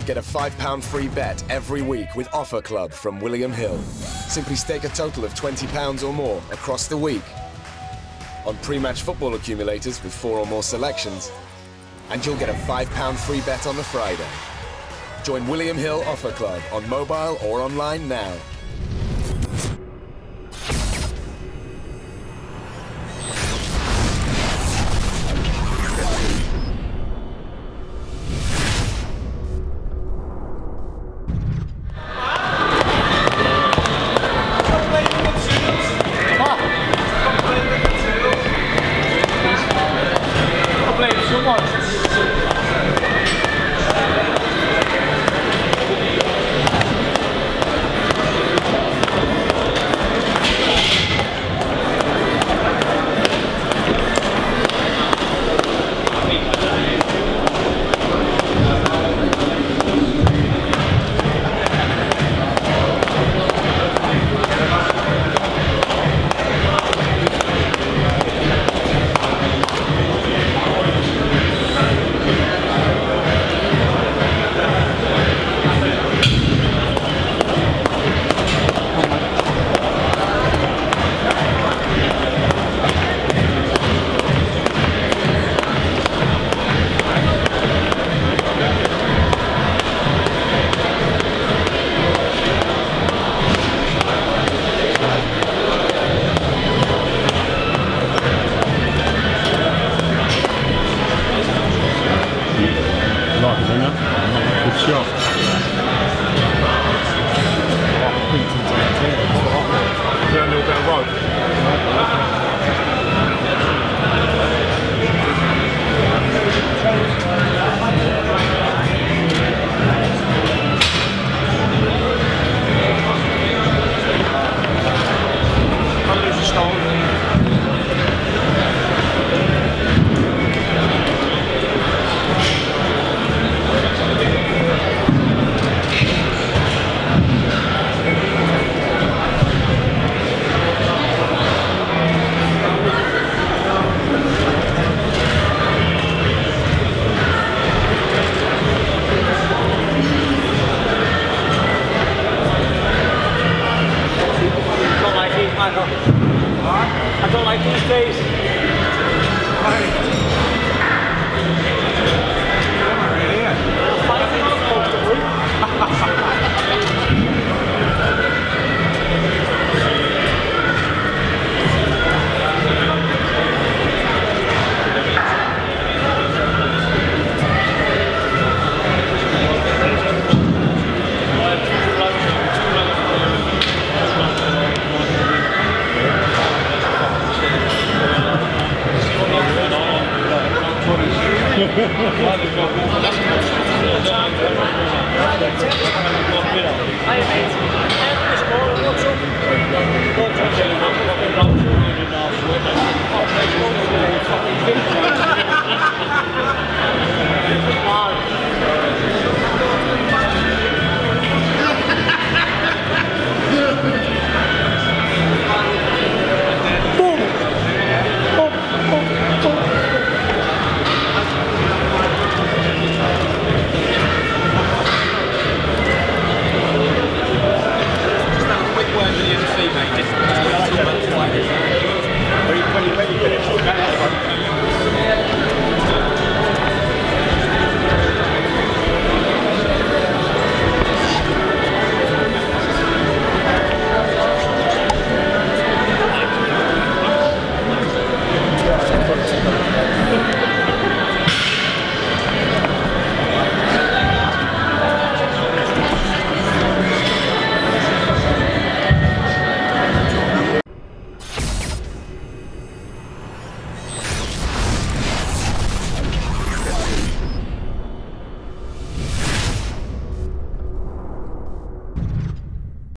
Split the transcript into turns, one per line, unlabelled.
get a £5 free bet every week with Offer Club from William Hill. Simply stake a total of £20 or more across the week on pre-match football accumulators with 4 or more selections, and you'll get a £5 free bet on the Friday. Join William Hill Offer Club on mobile or online now.
Is there a little bit of rope?